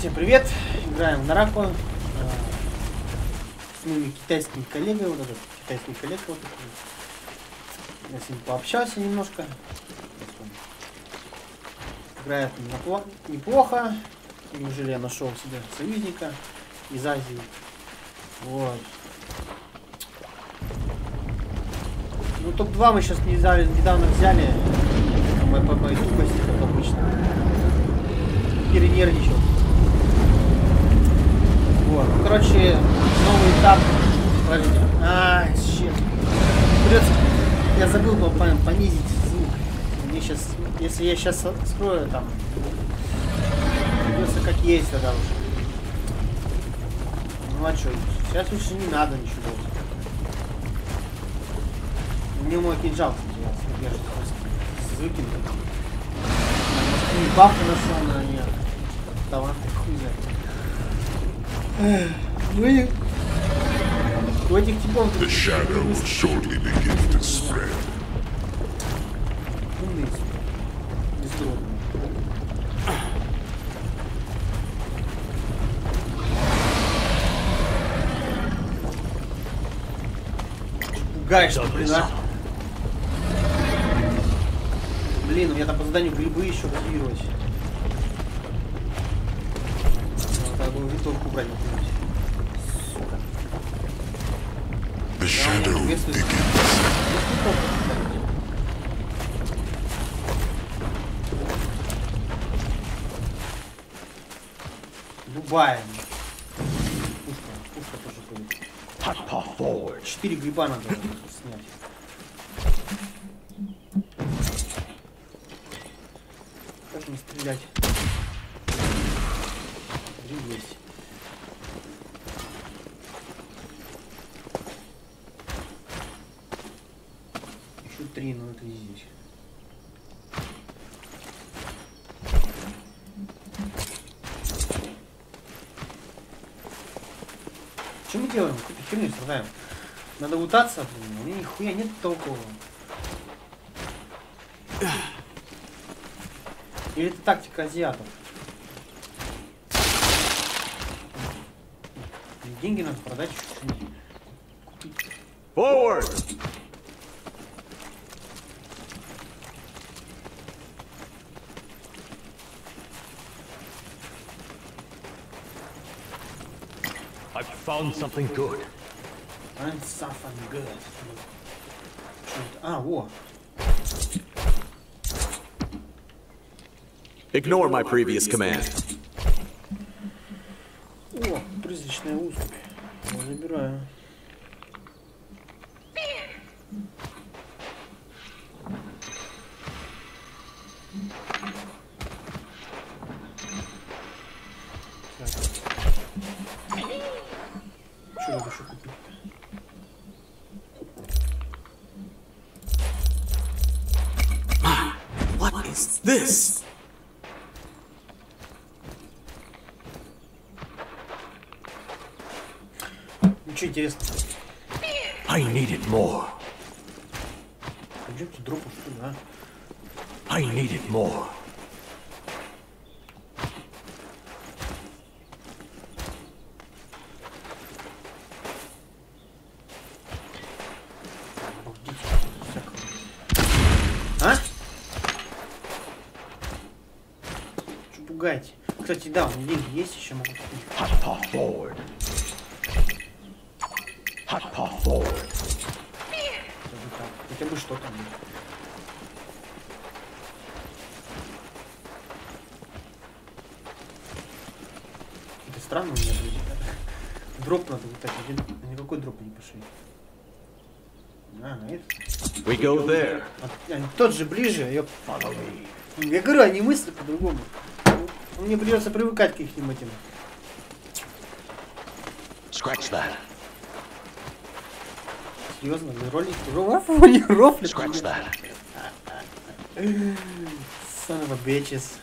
Всем привет! Играем в Нараку с моими китайскими коллегами. Вот этот китайский коллега. Вот я с ним пообщался немножко. Играет неплохо. Неужели я нашел себе союзника из Азии? Вот. Ну топ-2 мы сейчас недавно взяли. По моей тупости, как обычно. Перенервничал. Вот. Ну, короче, новый этап. Щит. Придется. Я забыл понизить звук. Мне сейчас, если я сейчас скрою там, придется как есть тогда уже. Ну а что? Сейчас лучше не надо ничего. Мне мой кинжал держит. Звуки. И бафы нашел на нет. Таланты хуй знает. Мы у этих типов умные, бездробные. Пугаешь, блин, а? Блин, у меня там по заданию грибы еще активировать. Надо было винтовку убрать. Сука. Любая. Пушка тоже ходит. 4 гриба надо снять. Как не стрелять? Есть. Еще 3, но это не здесь. Что мы делаем? Какую-то херню страдаем. Надо лутаться, блин. У меня нихуя нет толкового. Или это тактика азиатов? Деньги надо продать чуть-чуть. Купить. Forward! I found something good. Find something good. А, во. Ignore my previous command. О, призрачная уступь. Я забираю. Что я еще купил? What is this? Ничего интересного. I needed more. Пойдемте дропу, что ли, а? I needed more. А? Что пугаете? Кстати, да, у меня деньги есть, еще могу купить. Hot paw forward. Hot paw forward. Хотя бы что там. Это странно у меня будет. Дроп надо вытащить. Никакой дроп не пошли. А, на это. We go there. Тот же ближе, Follow me. я говорю, они мыслят по-другому. Мне придется привыкать к их этим. Scratch that. Серьезно, ролик рофлит. Scratch that. Son of a bitches.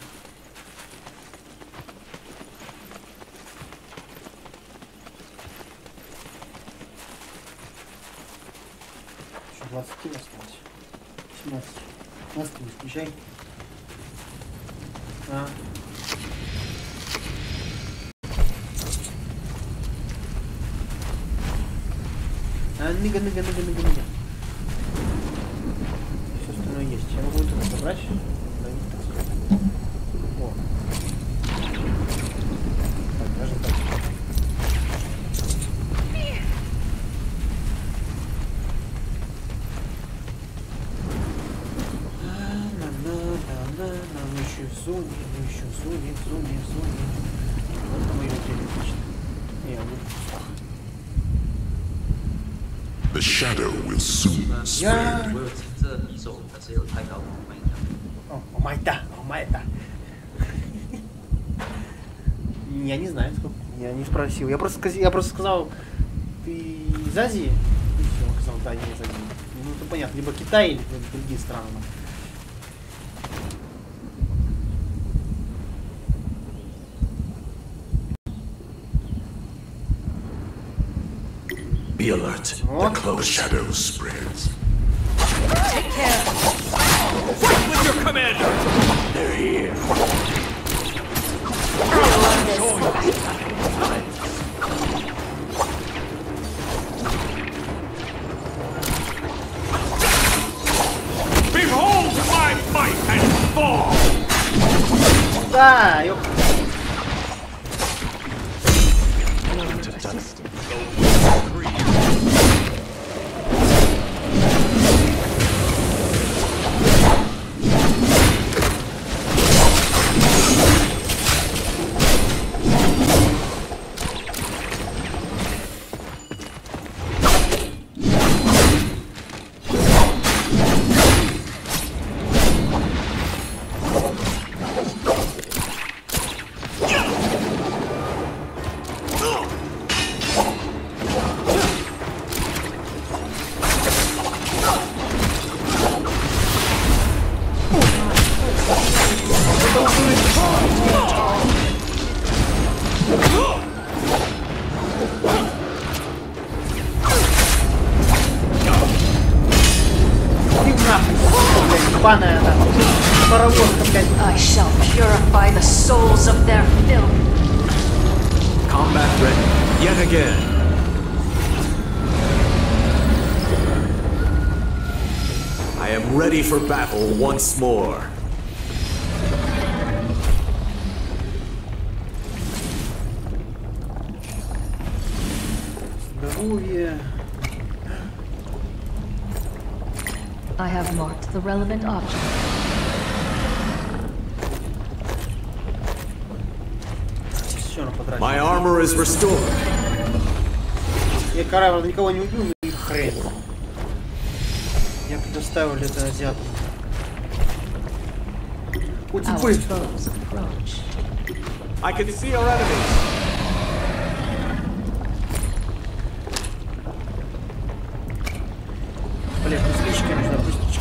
Еще 20 осталось. 17. Маски не включай. А. Ныга. Все остальное есть. Я могу это забрать. О. Так, даже так. Мы еще в зоне. Вот мы ее делим отлично. Не, он будет в кустах. The shadow will soon spread. 我有听这匕首，但是有太高，我买一下。 О май да. Я не знаю, сколько. Я не спросил. Я просто сказал, ты из Азии? И все, он сказал, да, я из Азии. Ну, это понятно. Либо Китай, либо другие страны. Be alert. The The close shadow spreads. Take care. Fight with your commander. They're here. Behold my might and fall. Да, ёп. To dust. Ебаная она. Паровозка, блядь. I shall purify the souls of their filth. Combat ready. Yet again. I am ready for battle once more. Здоровье. I have marked the relevant object. Все, она потратила. My armor is restored. Я корабль никого не убил, ну и хрен. Я предоставил это азиатам. У тебя. Our foes approach. I can see our enemies. Блядь, быстричка нужна, быстричка.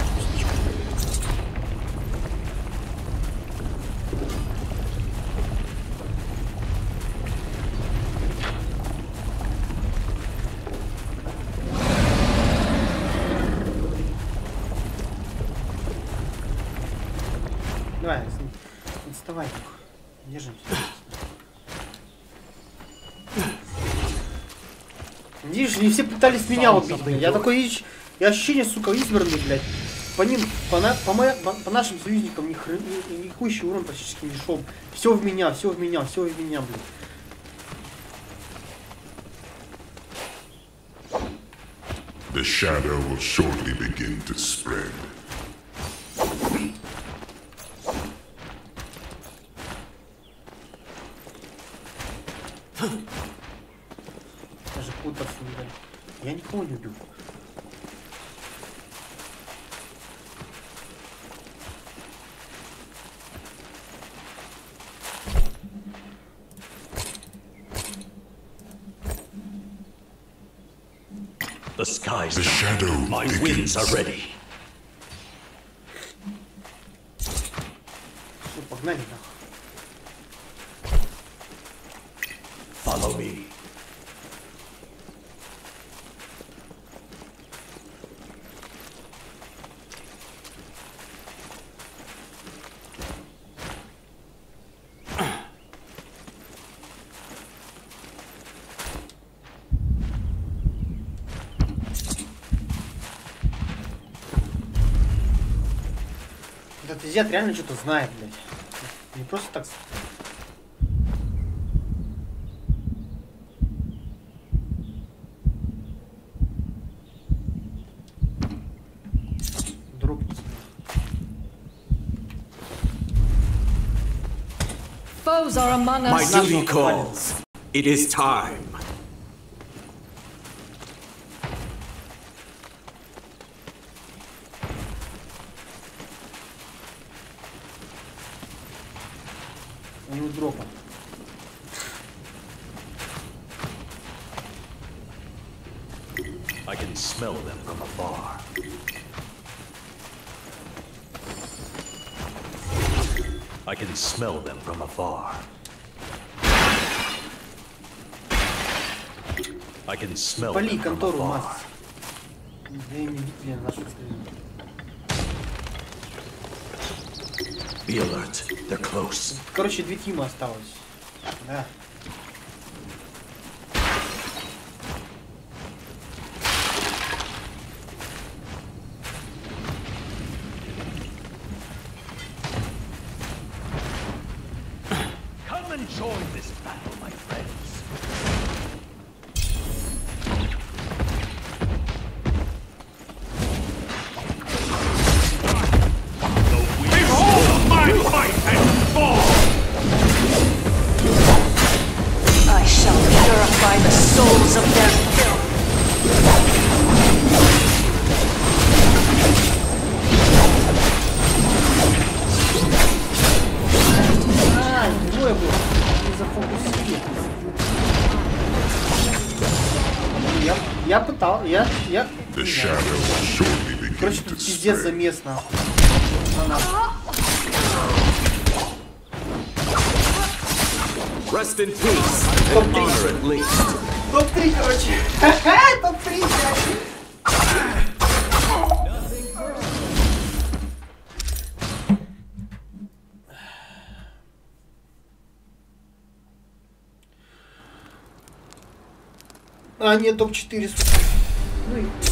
Давай, отставай. Держимся. Видишь, не все пытались меня убить, блядь. Я такой, я ощущение, сука, избранный, блядь. По ним, по нашим союзникам никакущий урон практически не шел. Все в меня, блядь. The shadow will shortly begin to spread. Даже Путерс не дали. Я никого не убил. The skies. The shadow My begins. winds are ready. Все, погнали нахуй. Follow me. Зет реально что-то знает, блядь. Не просто так. Дропнется. Foes are among My us. duty calls. It is time. У него дропа. I can smell them from afar. I can smell them from afar. I can smell Пали them from контору, afar. Макс. Да и не блин, нашу страну. Be alert. They're close. Короче, 2 тима осталось. Да. Come and join this battle, my friends. Behold my might and fall! I shall purify the souls of their filth. А, двое было. Не зафокусили. Я пытал, я... The shadow will shortly begin Короче, to тут пиздец spread. замес, нахуй. На нас. Rest in peace, and honor at least. Топ-3, короче. Топ-3, блядь. А, нет, топ-4, сука. Ну и...